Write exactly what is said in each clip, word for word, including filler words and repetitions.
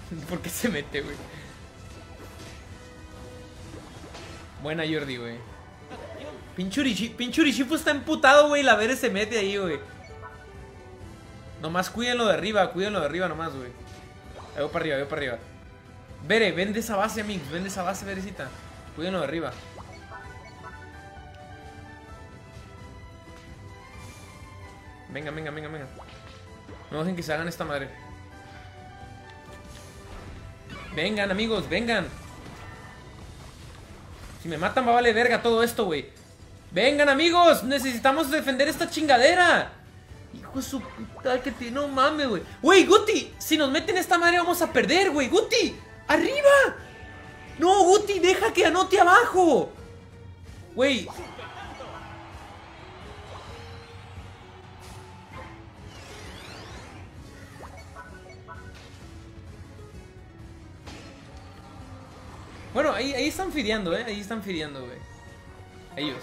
¿Por qué se mete, güey? Buena Jordi, güey. Pinchurichi, Pinchurichifu está emputado, güey. La Bere se mete ahí, güey. Nomás cuídenlo de arriba, cuídenlo de arriba nomás, güey. Ahí voy para arriba, ahí voy para arriba. Bere, ven de esa base, amigos. Ven de esa base, Berecita. Cuídenlo de arriba. Venga, venga, venga, venga. No dejen que se hagan esta madre. Vengan, amigos, vengan. Si me matan va a valer verga todo esto, güey. Vengan, amigos, necesitamos defender esta chingadera. Hijo de su puta que tiene, no mames, güey. Güey, Guti, si nos meten esta madre vamos a perder, güey. Guti, arriba. No, Guti, deja que anote abajo. Güey. Bueno, ahí, ahí están fideando, eh. Ahí están fideando, güey. Ellos.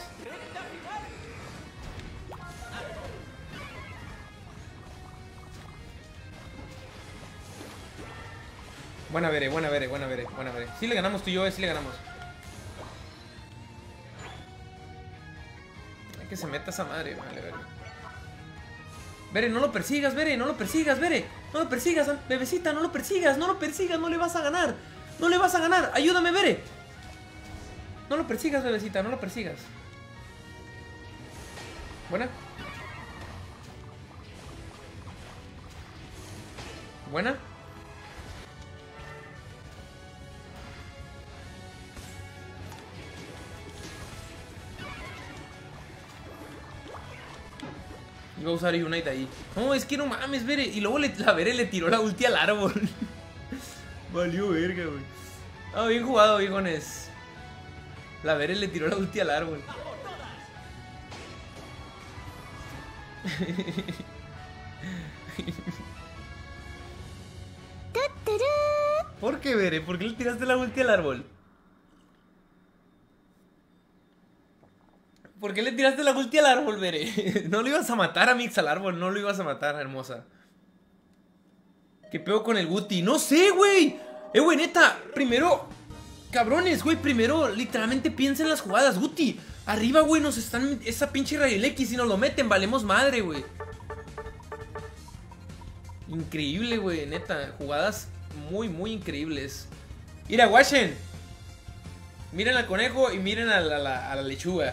Buena Bere, buena Bere, buena Bere, buena Bere. Sí le ganamos tú y yo, eh, sí le ganamos. Hay que se meta esa madre, vale, Bere. Bere, no lo persigas, Bere, no lo persigas, Bere. No lo persigas, bebecita, no lo persigas, no lo persigas, no le vas a ganar. No le vas a ganar, ayúdame, Bere. No lo persigas, bebecita, no lo persigas. Buena. Buena. Iba a usar Unite ahí. No, es que no mames, Bere. Y luego le, la Bere le tiró la ulti al árbol. Valió verga, güey. Ah, bien jugado, viejones. La Bere le tiró la ulti al árbol. ¿Por qué, Bere? ¿Por qué le tiraste la ulti al árbol? ¿Por qué le tiraste la ulti al árbol, Bere? No lo ibas a matar a Mix al árbol, no lo ibas a matar, hermosa. ¿Qué pedo con el Guti? No sé, güey. Eh, güey, neta, primero, cabrones, güey, primero literalmente piensen las jugadas. Guti, arriba, güey, nos están, esa pinche Rayo X, si nos lo meten, valemos madre, güey. Increíble, güey, neta, jugadas muy, muy increíbles. Mira, watchen. Miren al conejo y miren a la, a la, a la lechuga.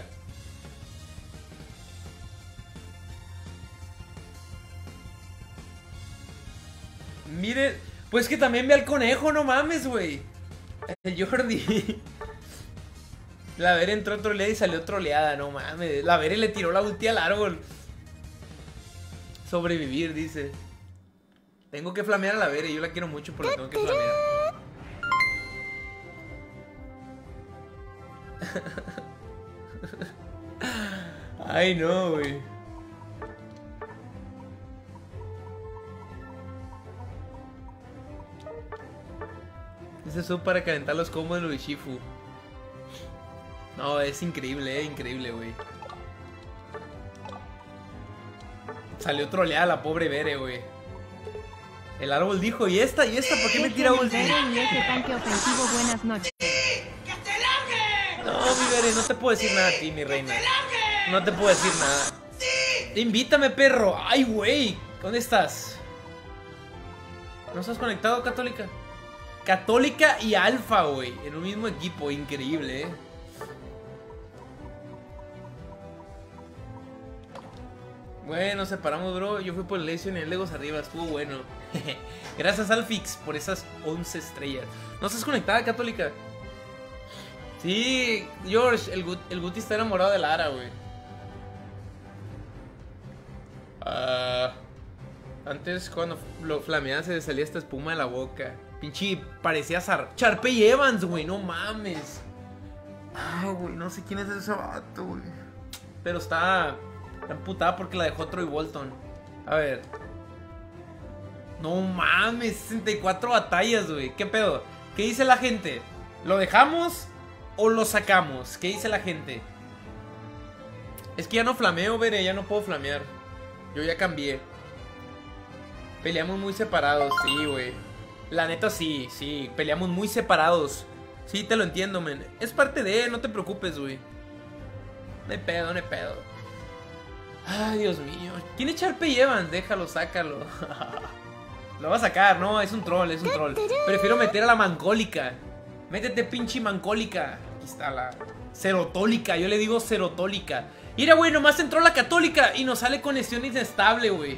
Miren, pues que también ve al conejo, no mames, güey. El Jordi. La Bere entró troleada y salió troleada, no mames. La Bere le tiró la ulti al árbol. Sobrevivir, dice. Tengo que flamear a la Bere, yo la quiero mucho, pero la tengo que flamear. Ay, no, güey. Ese es para calentar los combos de Urshifu. No, es increíble, eh, increíble, güey. Salió troleada la pobre Bere, güey. El árbol dijo, ¿y esta? ¿Y esta? ¿Por qué me tira ulti? Buenas noches. No, mi Bere, no te puedo decir nada a ti, mi reina. No te puedo decir nada. Invítame, perro. Ay, güey. ¿Dónde estás? ¿No estás conectado, Católica? Católica y Alfa, güey. En un mismo equipo. Increíble, eh. Bueno, separamos, bro. Yo fui por el Lesion y el Legos arriba. Estuvo bueno. Gracias, Alfix, por esas once estrellas. ¿No estás conectada, Católica? Sí, George. El, Gut el Guti está enamorado de Lara, güey. Ah... Uh... Antes, cuando lo flameaban, se le salía esta espuma de la boca. Pinche, parecía Sharpay Evans, güey, no mames. Ah, güey, no sé quién es ese vato, güey. Pero está, está emputada porque la dejó Troy Bolton. A ver. No mames, sesenta y cuatro batallas, güey. ¿Qué pedo? ¿Qué dice la gente? ¿Lo dejamos o lo sacamos? ¿Qué dice la gente? Es que ya no flameo, Bere, ya no puedo flamear. Yo ya cambié. Peleamos muy separados, sí, güey. La neta sí, sí, peleamos muy separados. Sí, te lo entiendo, men. Es parte de, no te preocupes, güey. No hay pedo, no hay pedo. Ay, Dios mío. ¿Quién es Charpe Evans? Déjalo, sácalo. Lo va a sacar, no, es un troll, es un troll. Prefiero meter a la mancólica. Métete, pinche mancólica. Aquí está la serotólica, yo le digo serotólica. Mira, güey, nomás entró la católica y nos sale conexión inestable, güey.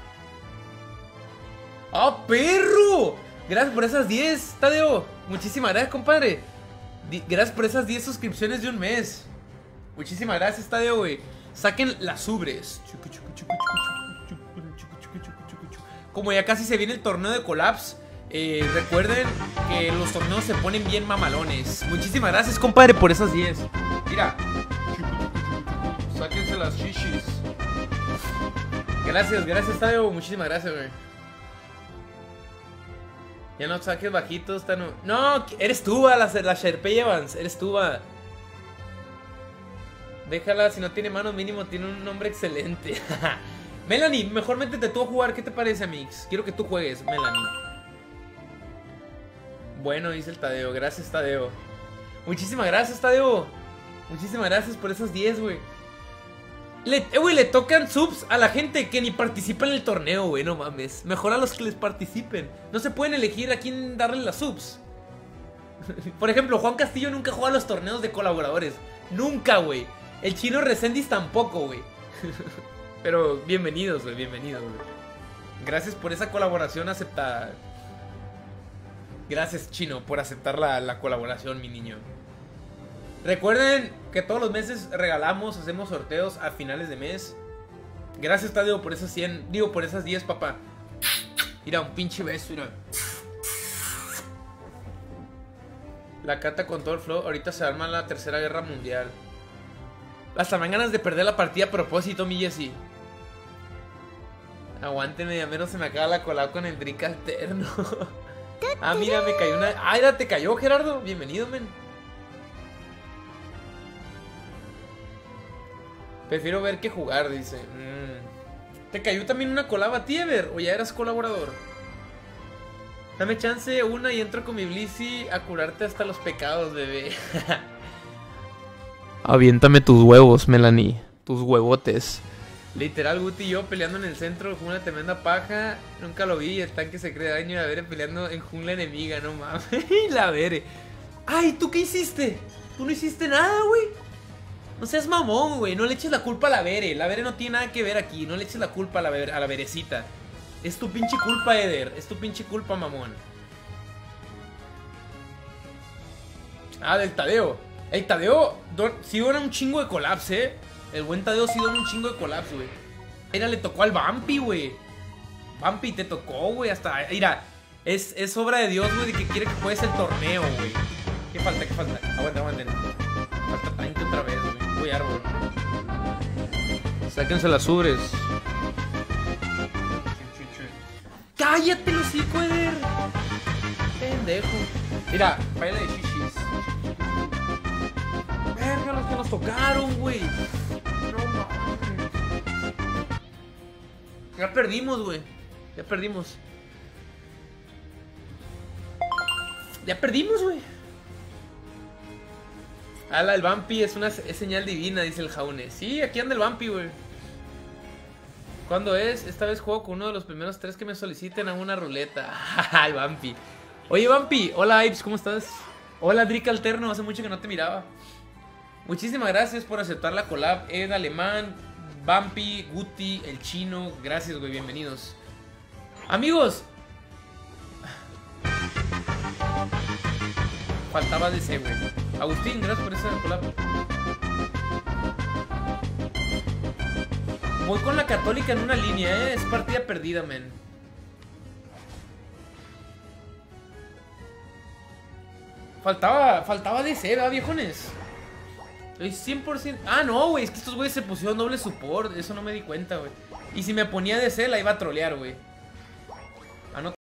¡Ah, perro! Gracias por esas diez, Tadeo. Muchísimas gracias, compadre. Di Gracias por esas diez suscripciones de un mes. Muchísimas gracias, Tadeo, güey. Saquen las ubres. Como ya casi se viene el torneo de Collapse, eh, recuerden que los torneos se ponen bien mamalones. Muchísimas gracias, compadre, por esas diez. Mira. Sáquense las shishis. Gracias, gracias, Tadeo. Muchísimas gracias, güey. Ya no saques bajitos, Tano. No, eres tú, la, la Sherpey Evans. Eres tú, va. Déjala, si no tiene manos, mínimo tiene un nombre excelente. Melanie, mejor métete tú a jugar. ¿Qué te parece, Amix? Quiero que tú juegues, Melanie. Bueno, dice el Tadeo. Gracias, Tadeo. Muchísimas gracias, Tadeo. Muchísimas gracias por esas diez, güey. Le, eh, güey, le tocan subs a la gente que ni participa en el torneo, güey. No mames. Mejor a los que les participen. No se pueden elegir a quién darle las subs. Por ejemplo, Juan Castillo nunca juega a los torneos de colaboradores. Nunca, güey. El Chino Resendiz tampoco, güey. Pero bienvenidos, güey, bienvenidos, güey. Gracias por esa colaboración aceptada. Gracias, Chino, por aceptar la, la colaboración, mi niño. Recuerden que todos los meses regalamos, hacemos sorteos a finales de mes. Gracias, Tadeo, por esas cien. Digo, por esas diez, papá. Mira, un pinche beso, mira. La Cata con todo el flow. Ahorita se arma la tercera guerra mundial. Hasta me dan ganas de perder la partida a propósito, mi Jessy. Aguántenme, ya menos se me acaba la colada con el drink alterno. Ah, mira, me cayó una... Ah, ya te cayó, Gerardo. Bienvenido, men. Prefiero ver que jugar, dice. Mm. ¿Te cayó también una colaba a ti, Ever? ¿O ya eras colaborador? Dame chance una y entro con mi Blissey a curarte hasta los pecados, bebé. Aviéntame tus huevos, Melanie. Tus huevotes. Literal, Guti y yo peleando en el centro. Fue una tremenda paja. Nunca lo vi. El tanque se cree daño. Y la Vere peleando en jungla enemiga. No mames. La Vere. Ay, ¿tú qué hiciste? Tú no hiciste nada, güey. No seas mamón, güey. No le eches la culpa a la Vere. La Vere no tiene nada que ver aquí. No le eches la culpa a la, Vere, a la Verecita. Es tu pinche culpa, Eder. Es tu pinche culpa, mamón. Ah, del Tadeo. El Tadeo sí dona un chingo de colapse, eh. El buen Tadeo sí dona un chingo de colapse, güey. Mira, le tocó al Bumpy, güey. Bumpy, te tocó, güey. Hasta, mira, es, es obra de Dios, güey, de que quiere que juegues el torneo, güey. ¿Qué falta? ¿Qué falta? Aguanta, aguanten. Falta tanque otra vez, güey. Voy árbol. Sáquense las ubres. ¡Cállate, los hocico, Eder! Pendejo. Mira, baila de shishis. Verga, los que nos tocaron, güey. No mames. Ya perdimos, güey. Ya perdimos. Ya perdimos, güey. Ala, el Bumpy es una es señal divina, dice el Jaune. Sí, aquí anda el Bumpy, güey. ¿Cuándo es? Esta vez juego con uno de los primeros tres que me soliciten a una ruleta. El Bumpy. Oye, Bumpy. Hola, Ips, ¿cómo estás? Hola, Drick Alterno. Hace mucho que no te miraba. Muchísimas gracias por aceptar la collab. Ed Alemán, Bumpy, Guti, el Chino. Gracias, güey. Bienvenidos. Amigos. Faltaba D C, güey. Agustín, gracias por esa collab. Voy con la Católica en una línea, eh. Es partida perdida, men. Faltaba, faltaba D C, ¿verdad, viejones? Estoy cien por ciento... Ah, no, güey. Es que estos güeyes se pusieron doble support. Eso no me di cuenta, güey. Y si me ponía D C, la iba a trolear, güey.